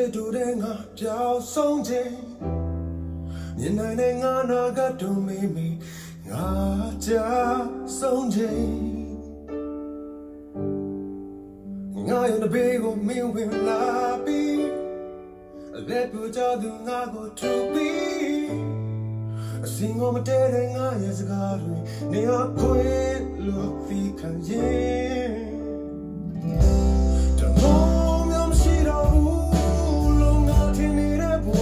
တူတဲ့ငါပြောင်းဆုံးခြင်းမြင်နိုင်တဲ့ငါနာကတူမိမိငါကြာဆုံးခြင်းငါရဲ့ဘေးကိုမင်းဝင်လာပြီးလက်ပူကြသူငါကိုထူပြီးအစင်ကိုမတဲတဲ့ငါရဲ့စကားတွေနေရာခွေလို့သိခံရင်တမောမျိုးမရှိတော့ဘူးလုံးငါထင်နေတဲ့ဘဝ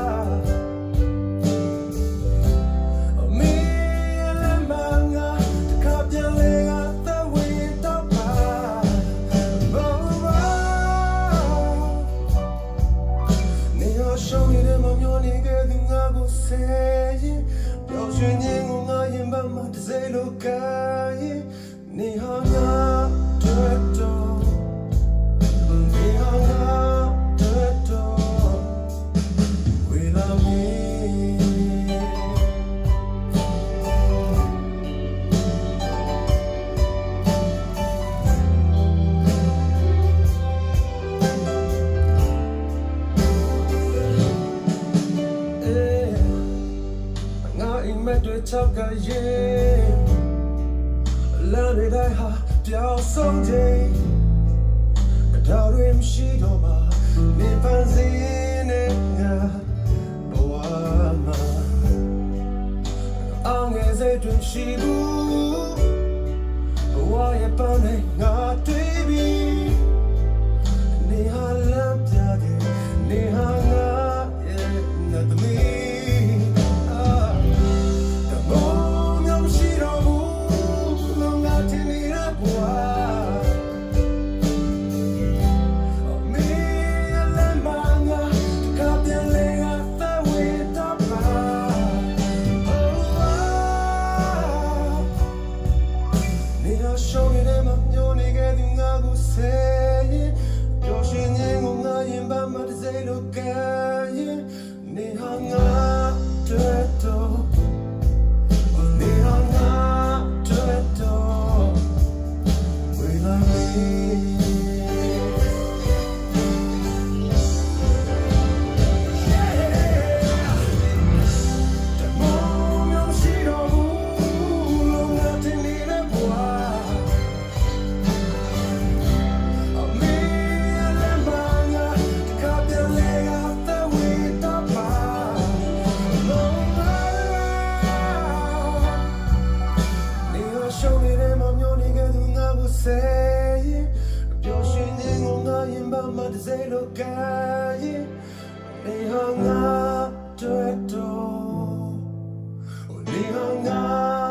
အမေလည်းမငါတခါပြန်လဲကသဝေးတော့ပါနေရာရှောင်းနေတဲ့မမျောနေခဲ့သူငါကိုဆယ်ရင်ပျော်ရွှင်ခြင်းကိုငါရင်ပတ်မှတစ်စိလိုကရင်နေဟာငါတွေ့တော့နေဟာငါတွေ့တော့ဝေလာမီငါအိမ်မက်တွေချောက်ကရင်လာရတဲ့ဟာပြောင်းဆုံးခြင်းအတော်ရင်းရှိတော့မှနေပန်းစင်းနဲ့ငါဘဝမှာအောင်ငယ်စိတ်တွေရှိဘူးဘဝရဲ့ပန်းနဲ့ငါတွေ့ပြီးနေဟာလမ်းပြတယ်နေဟာငါရဲ့နတ်သမီးရှောင်းနေတဲ့မမျောနေခဲ့သူငါကိုဆယ်ရင်ပျော်ရွှင်ခြင်းကိုငါရင်ပတ်မှတစ်စိလိုကရင်နေဟာငါတွေ့တော့နေဟာငါတွေ့တော့ဝေလာမီဆယ်ရင်ပျော်ရွှင်ခြင်းကိုငါရင်ပတ်မှတစ်စိလိုကရင်နေဟာငါတွေ့တော့နေဟာငါတွေ့တော့ဝေလာမီ Come on, you see, don't move, no, nothing in the boy. I mean, let my go, to be. I mean, let my go, to be.